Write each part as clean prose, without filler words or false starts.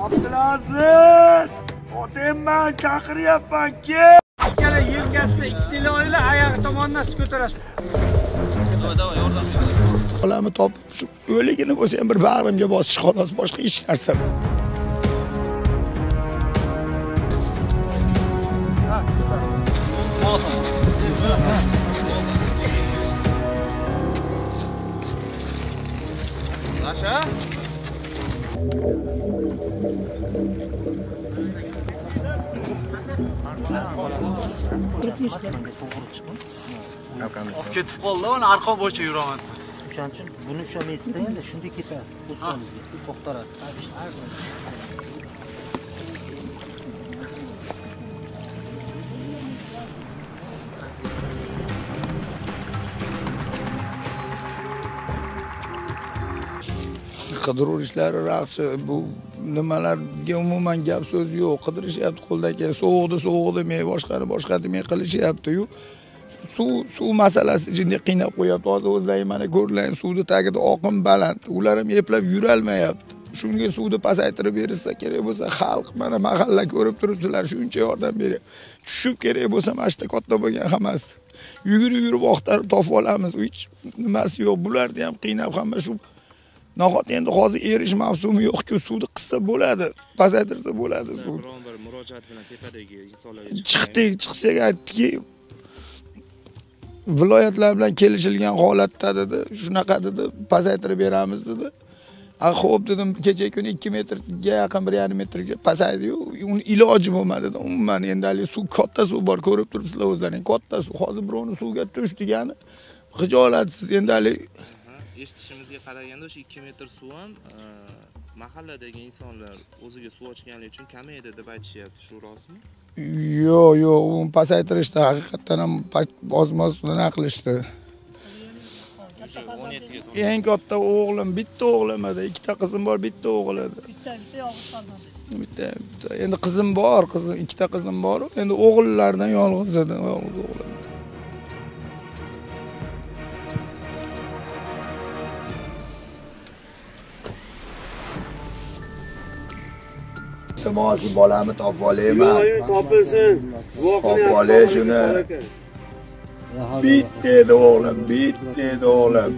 Abdulaziz! Otemman chaqiryapman, kel! Ikkala yelkasida ikkita oylar oyog'i tomonidan ko'tarasiz. Davay, yordam ber. Bolamni topib, shu o'ligini bo'lsa ham bir bag'rimga bosish xolos, boshqa hech narsa. Nasha? Ketib qoldi, uni arqa bo'yicha yuraman. O'shaning uchun buni ushlamaysiz-da endi, shunday ketasiz. O'zingizga to'xtarasiz. Qidiruv ishlari raqsi, bu nimalarga umuman gap so'z yo'q. Qidirishyapti qo'ldan kelgan, sovuqda men boshqa demay qilishyapti-yu. Suv masalasi jiddiy qiynab qo'yapti. Hozir o'zlaring mana ko'rlang, suvni tagida oqim baland. Ular ham eplab yurolmayapti. Shunga suvni pasaytirib bersa kerak bo'lsa, xalq mana mahalla ko'rib turibsizlar, shuncha yordam beryapti. Tushib kerak bo'lsa, mana shu katta bo'lgan hammasi. Yugurib oqtarib topib olamiz. Hech nimasi yo'q. Bularni ham qiynab hamma shu nahot endi hozir erish mavsumi yo'q-ku, suvni qissa bo'ladi, pasaytirsa bo'ladi suv. Biron bir murojaat bilan tepadagi insonlarga chiqsak aytdiki, viloyatlar bilan kelishilgan holatda dedi, shunaqa dedi, pasaytirib beramiz dedi. Xo'p dedim, kecha kuni 2 metrga yaqin 1,5 metrga pasaydi-yu, uni iloji bo'lmadi. Umuman endi hali suv, katta suv bor, ko'rib turibsizlar o'zlaring, katta suv. Hozir birovni suvga tush degani xijolatsiz endi hali eshitishimizga qaraganda o'sha 2 metr suv ham mahalladagi insonlar o'ziga suv ochganligi uchun kamaydi deb aytishyapti, shu rostmi? Yo'q, uni pasaytirishda haqiqatan ham ozmoz nima qilishdi. Eng katta o'g'lim, bitta o'g'lim edi, ikkita qizim bor, bitta o'g'il edi. Bitta yolg'iz qoldi. Bitta. Endi qizim bor, ikkita qizim bor. Endi o'g'illardan yolg'iz edi, yolg'iz o'g'lim. Shu bolamni topib olayman. Topilsin. Topib olay shuni. Bitta edi o'g'lim, bitta edi o'g'lim.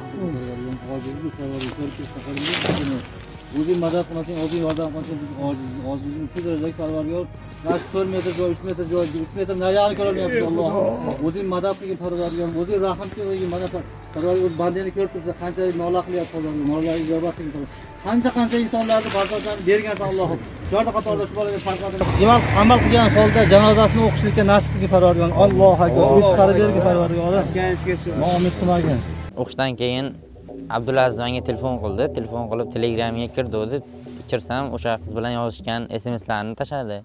O'zing madad qilmasang, o'zing yordam qilmasang biz ojizimiz shu darajadagi Parvardigor, mana 4 metr joy, 3 metr joy, 3 metr nariyani ko'rolmayapmiz Alloh. O'zing madad qilgin Parvardigor, o'zing rahim qilgin madad Parvardigor, bandani ko'rib tursa qanchalik nola qilyapti Alloh, nolalarga ijobat qilgin. Qancha insonlarni farzandlarni bergansan Allohim. Shularga qatorda shu bolaga farzandini demak amal qilgan holda janozasini o'qishlikka nasib qilgin Parvardigor. Allohu akbar. O'z chiqarib bergin Parvardigor. Noumid qilmagin. O'qishdan keyin Abdulaziz menga telefon qildi. Telefon qilib Telegramga kirdi. Kirsam o'sha qiz bilan yozishgan SMSlarni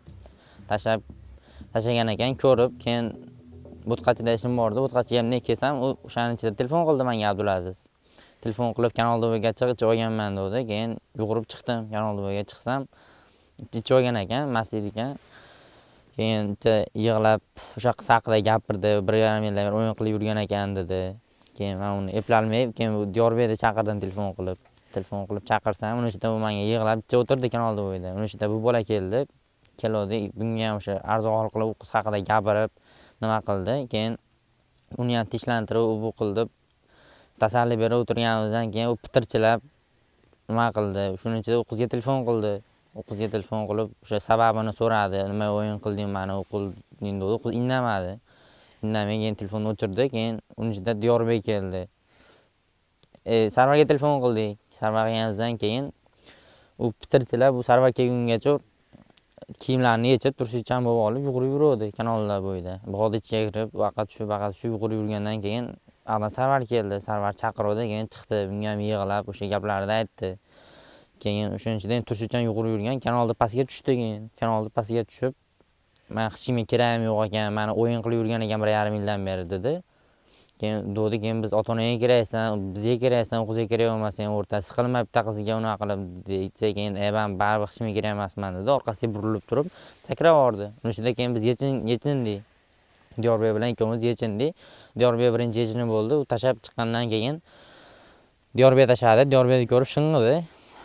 tashagan ekan, ko'rib, keyin bo'tqachida ishim bor edi. Bo'tqachiga ham ne kelsam, o'shaning ichida telefon qildi menga Abdulaziz. Telefon qilib kanal do'biga chiqib olganman dedi. Keyin yugurib chiqdim. Kanal do'biga chiqsam, ichi olgan ekan, masjid ekan. Keyin yig'lab o'sha qiz haqida gapirdi. 1,5 yildan beri o'yin qilib yurgan ekan dedi. Keyin men uni eplolmay, keyin Diyorbekda chaqirdim telefon qilib chaqirsam, uni ichida u menga yig'lab o'tirdi kanalda bo'yda. Uni ichida bu bola keldi. Keldi, bunga ham o'sha arzon qilib u qiz haqida gapirib nima qildi. Keyin uni ham tinchlantirib, bu qildi. Tasalli berib o'tirganimizdan keyin u pitirchilab nima qildi. Shuning ichida u qizga telefon qildi. U qizga telefon qilib o'sha sababini so'radi. Nima o'yin qilding, meni o'qilding dedi. Qiz indamadi. Indamay keyin telefonni o'chirdi. Keyin uning ichida Diyorbek keldi. Sarvarga telefon qildik. Sarvar qilganimizdan keyin u pitirchilab, bu sarvar kelgungacha kiyimlarini yechib, turshichan bo'lib olib yugurib yurdi kanallar bo'yida. Bog'da ichiga kirib, vaqt shu yugurib yurgandan keyin sarvar keldi. Sarvar chaqirdi, keyin chiqdi. Bunga ham yig'lab o'sha gaplarni aytdi. Keyin o'shanchidan turshichan yugurib yurgan kanalda pastga tushdi. Keyin kanalda pastga tushib, men hech kimga kerakam yo'q ekan, meni o'yin qilib yurgan ekan 1,5 yildan beri dedi. Keyin biz ota-onaga keraksan, bizga keraksan, o'qizga kerak bo'lmasang, o'rtasi qilma bitta qizga unaqa qilib deydi. Keyin men baribir hech kimga kerak emasman dedi. Orqasiga burilib turib sakrab yubordi. Shunda keyin biz yechindik. Diyorbek bilan ikkovimiz yechindik. Diyorbek birinchi yechini bo'ldi. U tashab chiqqandan keyin Diyorbek tashadi. Diyobekni ko'rib shing'idi.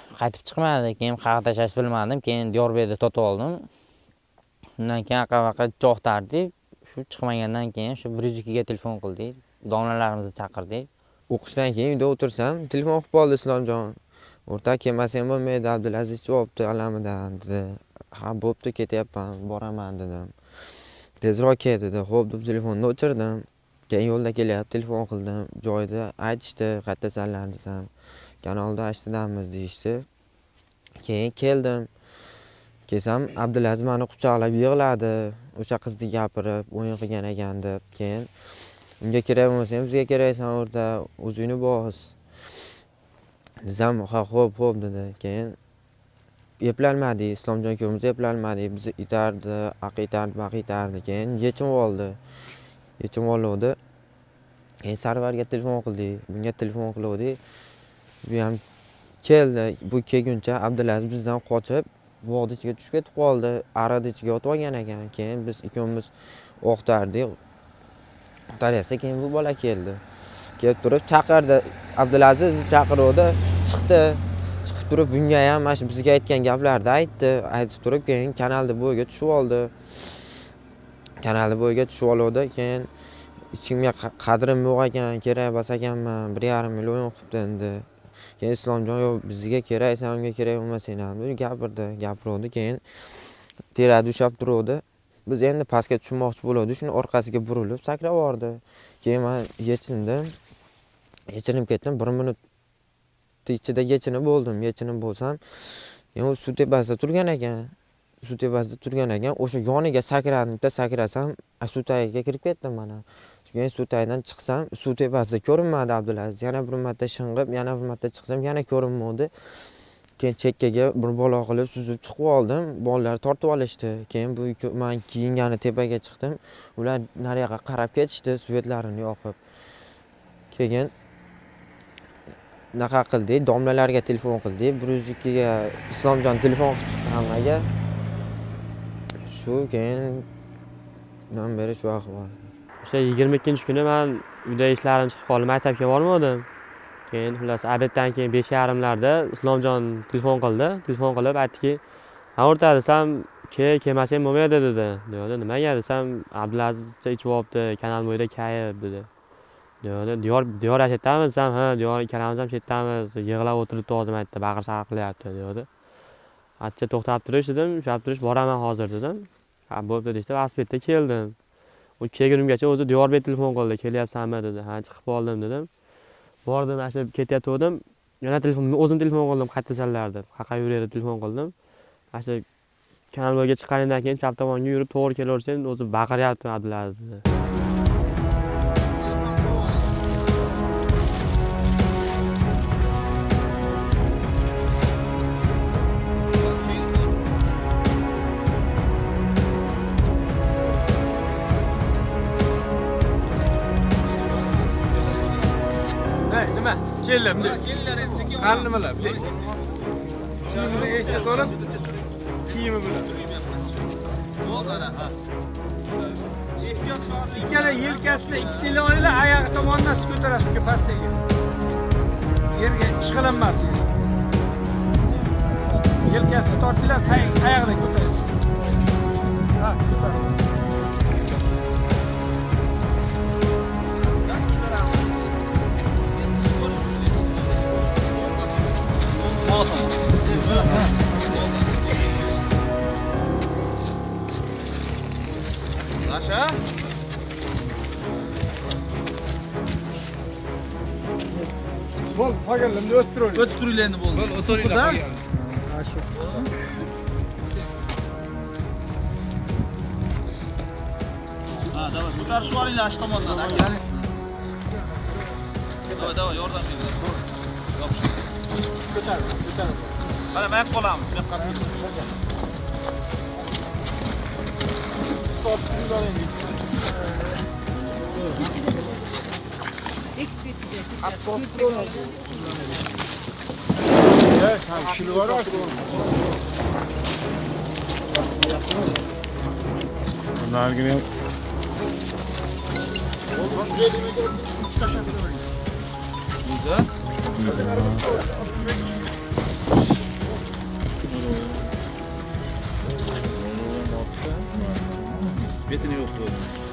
qaytib chiqmadi. Keyin qayerga tashlashni bilmadim. Keyin Diyorbekda totib oldim. Undan keyin aqavaqa jo'xtardik. Shu chiqmagandan keyin shu 102 ga telefon qildik. Domlalarimizni chaqirdik. O'qishdan keyin uyda o'tirsam, telefon qilib qoldi Islomjon. O'rta kelmasam bo'lmaydi, Abdulaziz javobdi alamidan dedi. Ha, bo'pti, ketyapman, boraman dedim. Tezroq kel dedi. Xo'p deb telefonni o'chirdim. Keyin yo'lda kelyapti, telefon qildim. Joyda aytishdi, qayerdasanlar desam, kanalda ashtidamiz deyishdi. Keyin keldim. Kelsam Abdulaziz meni quchoqlab yig'ladi. O'sha qizni gapirib, o'yin qilgan ekan deb. Keyin unga kerak bo'lsa ham bizga keraksan o'rta, o'zingni bos. Desam, ha xo'p dedi. Keyin eplanmadik, Islomjon ikkovimiz eplanmadik. Bizni itardi, aqitardi. Keyin yechim oldi. Yechim oldi. Keyin Sarvarga telefon qildik. Bunga telefon qildik. Bu ham keldi. Bu kelguncha Abdulaziz bizdan qochib bog'ning ichiga tushib ketib qoldi. Arada ichiga o'tib olgan ekan. Keyin biz ikkovimiz o'qtardik. O'qtarsa keyin bu bola keldi. Kelib turib chaqirdi. Abdulaziz chaqiruvdi, chiqdi. Chiqib turib bunga ham mana shu bizga aytgan gaplarni aytdi. Aytib turib keyin kanalda bo'yiga tushib oldi. Kanalda bo'yiga tushib oldi. Keyin ichimga qadrim yo'q ekan, kerak bas ekanman, 1,5 million qilibdi endi. Keyin Islomjon yo'q, bizga kerak, senga kerak bo'lmasang ham deb gapirdi. Keyin terada ushab turdi. Biz endi pastga tushmoqchi bo'ldik, shuni orqasiga burilib sakrab bordi. Keyin men yechinib ketdim. 1 minut ichida yechinib bo'ldim. Yechinib bo'lsam, keyin u suv tepasida turgan ekan. O'sha yoniga sakradim, bitta sakrasam, suv tagiga kirib ketdim mana. Keyin suv tagidan chiqsam, suv tepasida ko'rinmadi Abdulaziz. Yana bir marta shing'ib, yana bir marta chiqsam, yana ko'rinmadi. Keyin chekkaga bir bola qilib suzib chiqib oldim. Bolalar tortib olishdi. Keyin bu men kiyingani tepaga chiqdim. Ular nariyoqqa qarab ketishdi, svetlarini yoqib. Keyin naqa qildik, domlalarga telefon qildik. 102 ga Islomjon telefon qildi hammaga. Shu keyin men beri shu ahvol. O'sha 22-kuni men uyda ishlarim chiqib qolib maktabga bormadim. Keyin xullas obeddan keyin 5:30larda Islomjon telefon qildi. Telefon qilib aytdiki, "Ha o'rta desam, kelmasang bo'lmaydi" dedi. Dedi, "Nimaga?" desam, "Abdulazizcha ichib olibdi, kanal bo'yida kayib" dedi. Dedi, "Diyor yashatamiz" desam, "Ha, Diyor ikkalamiz ham chetdamiz, yig'lab o'tiribdi hozir aytdi, baqir-chaqir qilyapti" dedi. Atcha to'xtab turish dedim, ushlab turish, boraman hozir dedim. Ha, bo'pti deydi, velosipedda keldim. U kelgunimgacha o'zi Diyorbek telefon qildi, "Kelyapsanmi" dedi. "Ha, chiqib qoldim" dedim. Bordim, mana shu ketayotgandim. Yana o'zim telefon qildim, qayerdasanlar deb. Qayerga yuradi telefon qildim. Mana shu kanal bo'yiga chiqqanimdan keyin chap tomonga yurib to'g'ri kelaversam, o'zi baqiryapti Abdulaziz dedi. Nima? Keldim deb. Qalni bilan, bilay. Kiyimini eshitib olib, kiyimi bilan. Bo'ldi-da, ha. Ikkala yelkasida ikki telefonni oyoq tomondan ko'tarasiz, pastga. Yerga ishqalanmasin. Yelkasini tortinglar, oyoqdan ko'tarasiz. Ha, ko'taring. Nasha? Bo'l, qolganlarni o'stirib. O'stirlar endi bo'ldi. Bo'l, o'stirlar. Ha, davay, ko'tarishib olinglar shu tomondan. Davay, yordam bering. Ko'tar. Mana men qolamiz, men qarab kelaman. Stop, turing. Stop, turing. Yes, ham shilvaroq. Nargina. Güzel. betini yo'q bo'ldi.